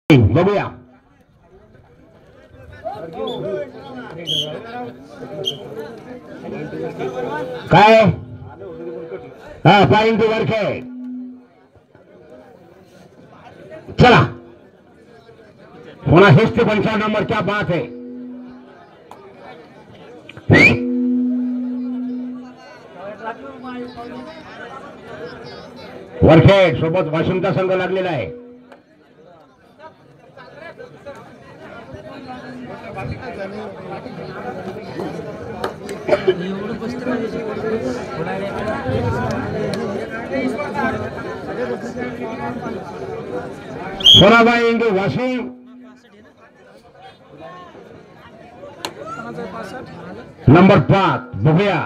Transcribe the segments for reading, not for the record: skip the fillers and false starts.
बघूया काय हा पॉइंट वर्क है। चला पुन्हा हेच ते 55 नंबर, क्या बात है। वरखेड सोबत वाशिमचा संघ लागलेला आहे। सोनाबाई इंदू वाशिम नंबर 5 बघूया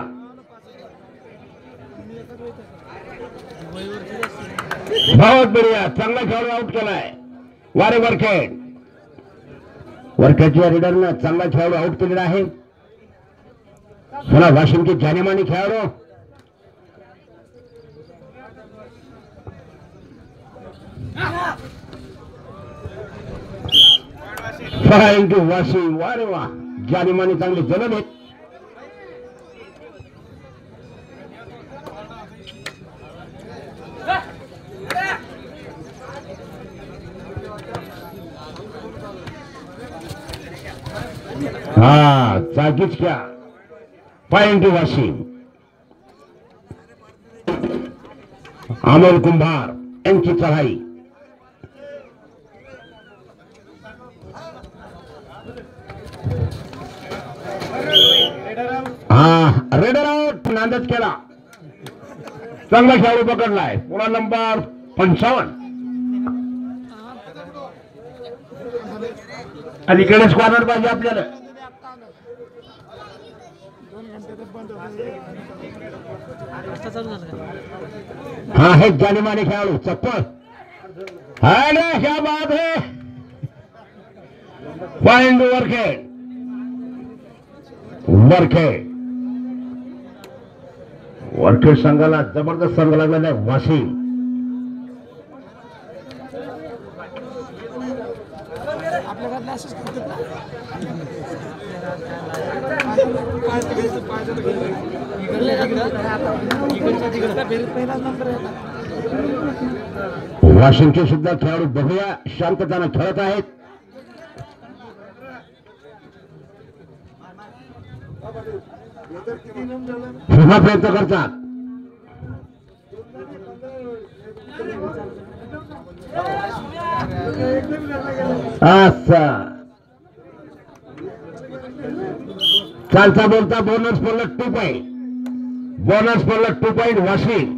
बहुत बढ़िया, चांगला खेळाडू आउट केलाय। वारे वरखेड वरखेडच्या रीडरनं चांगला खेळाडू आउट केलेला आहे। पुन्हा वाशिमचे जानेमानी खेळाडू वाशिम, वारे वा, जानेमानी चांगले जलद आहेत। हा जागीच क्या पॉइंट वाशिम। अमोल कुंभार यांची चढाई रेडर आउट, नांदच केला, चांगला खेळाडू पकडलाय। पुन्हा नंबर 55 अलीकडेच कॉर्नर पाहिजे आपल्याला। हा हे जानेमाने खेळाडू चप्पल, क्या बात है। पॉइंट वरखेड वरखेड संघाला जबरदस्त संघ लागलेला आहे वाशिम। वाशिमचे सुद्धा खेळाडू बघूया शांतताने खेळत आहेत। पुन्हा प्रयत्न करतात, चालता बोलता बोनस पडला 2 पॉइंट, बोनस पडला 2 पॉइंट वाशिम।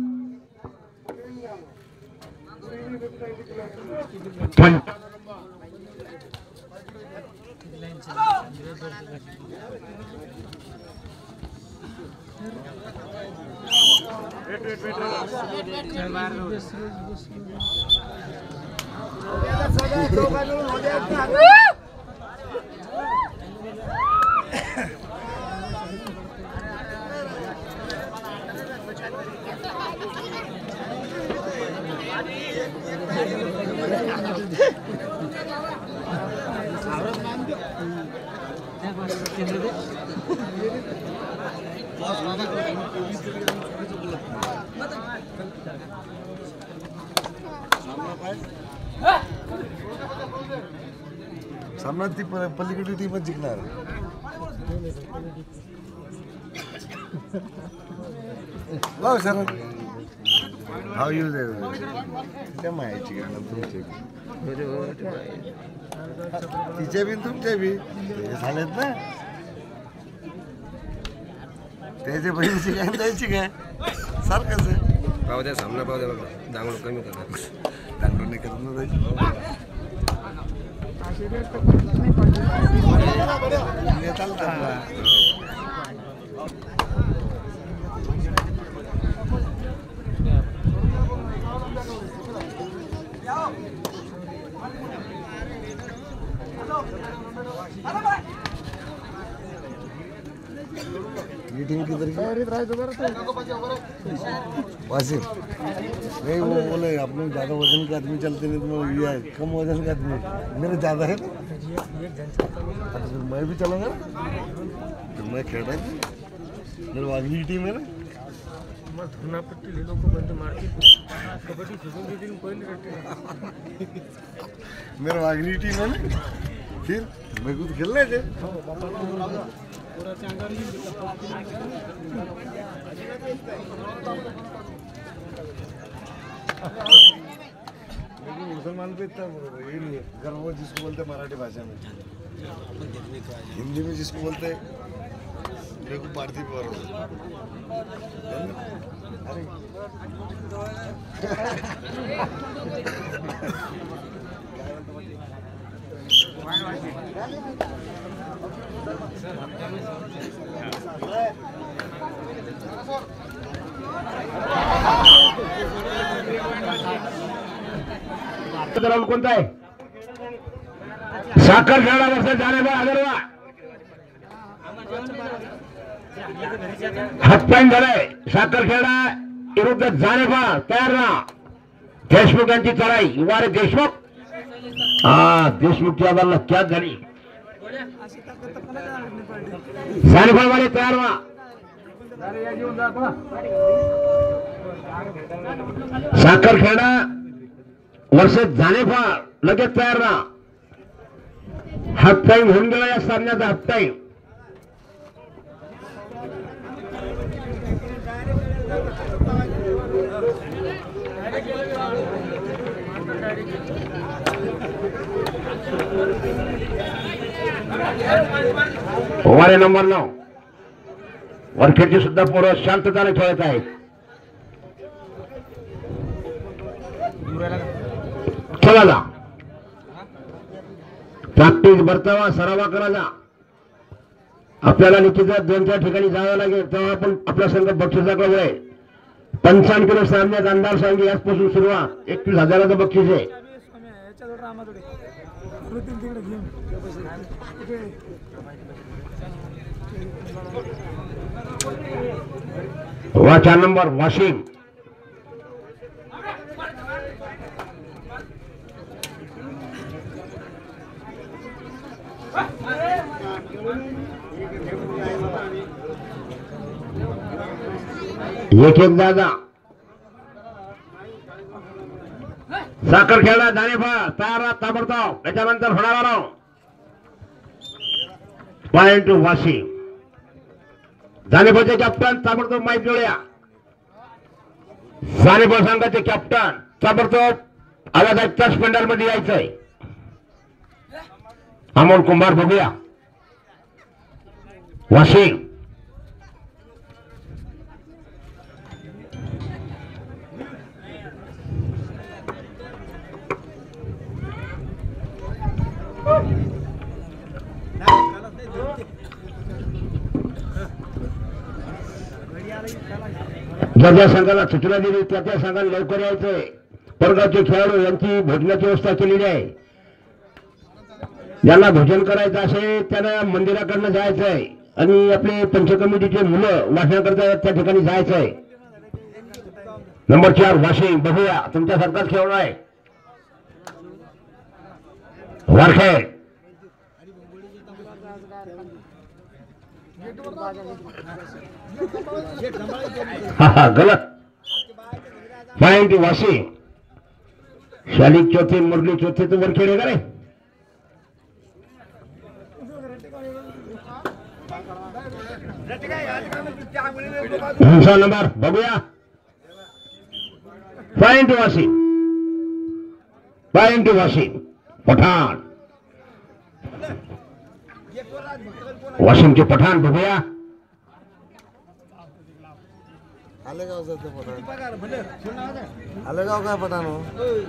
सामना ती पलीकडली टीमच जिंकणार। लाव सर हाव यूज आहे त्या माहिती का तुमचे तिचे बी तुमचे बी झालेत ना, त्याचे बहिणीची काय द्यायची काय सारखंच आहे। पाहू द्या सामना, पाहू द्या बघा, दांगडू कमी करणार, दांगडू नाही करत ना जायची। ये टीम किधर की वासिफ नहीं, वो बोले अपने ज़्यादा वजन के आदमी चलते नहीं, तो ये कम वजन के आदमी मेरे ज़्यादा है, तो फिर मैं भी चलूँगा। तो मैं खेल रहा था, मेरे अगली टीम है ना, धुनापट्टी ले लो को बंद मार के कबड्डी खेलूंगी दिन पहले रहते मेरे अगली टीम है ना, फिर मैं कुछ खेल रहे थे। लेकिन मुसलमान पे इतना ये नहीं है, अगर वो जिसको बोलते मराठी भाषा में, हिंदी में जिसको बोलते मेरे को पार्थिव पर ग्राउंड कोणता आहे? साखर खेळा वर्षात जाण्याचा आदरवा हातपाईन झालाय. साखर खेळा विरुद्ध जाणेफळ तयार ना. देशमुख यांची चढाई. वारे देशमुख. हा देशमुखची आम्हाला क्या झाली. जाणेफळ वाले तयार ना. साखर खेळा वर्षात जाणेफळ लगेच तयार ना. हाफ टाइम होऊन गेला या सामन्याचा. हाफ टाइम वारे नंबर 9 वरखेडची सुद्धा पोरं शांतताने खेळत आहेत. चला जा प्रॅक्टिस बरतावा सरावा करायला. आपल्याला निश्चित 2-4 ठिकाणी जावं लागेल, तेव्हा आपण आपला संघ बक्षिसाकडे वळेल. 55 किलो सामन्यात अंधार सांगे आजपासून सुरुवात. 31,000चं बक्षीस आहे. वा 4 नंबर वाशिम. एक दादा साखर खेळला. जाणेफळ तयार ताबडतोब. त्याच्यानंतर होणारा राव पॉइंट वाशिम. जाणेफळचे कॅप्टन ताबडतोब माहीत जोड्या. जाणेफळ संघाचे कॅप्टन ताबडतोब आवाज ऐकताच पंडाल मध्ये यायचंय. अमोल कुंभार बघूया. वाशिम ज्या संघाला सूचना दिली त्या संघाला लवकर यायचंय. परगावचे खेळाडू यांची भोजनाची व्यवस्था केलेली आहे. ज्यांना भोजन करायचं असेल त्यांना मंदिराकडनं जायचंय आणि आपले पंचकमिटीचे मुलं वाचण्याकरता त्या ठिकाणी जायचंय. नंबर 4 वाशिम बघूया. तुमच्यासारखाच खेळाडू आहे वारखेड. गलत पॉइंट वाशिम. शालिक चौथे मुरली चौथे तो वरखेड आहे का रे. दूसरा नंबर बघूया. पॉइंट वाशिम. पॉइंट वाशिम. पठाण वाशिमचे पठाण बघूया. आलेगावचं ते पठाण. आलेगाव काय पठाण हो?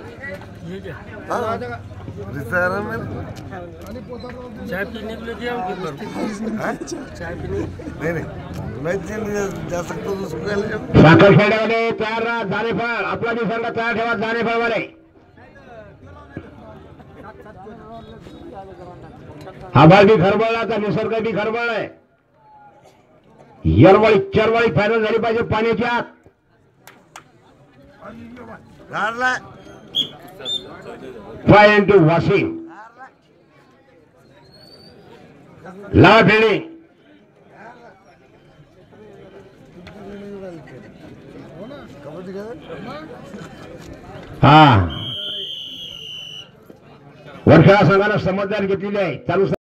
रिटायर है मेरे. चाय पीने के लिए दिया चाय पीने नहीं मैं जा सकता हूँ उसको ले जाओ. साखर खेड्यावाले तयार राहा. जाणेफळ आपला जी संघ तयार ठेवा. जाणेफळ वाले हा भाग बी खरबळला. निसर्ग बी खरबळ आहे. यरवाळी चरवाळी फायनल झाली पाहिजे पाण्याच्या आत. फाय इंटू वॉशिंग लावा फिल्डिंग. कबड्डी का हा वर्षा संघाला समजदार घेतलेली आहे. चालू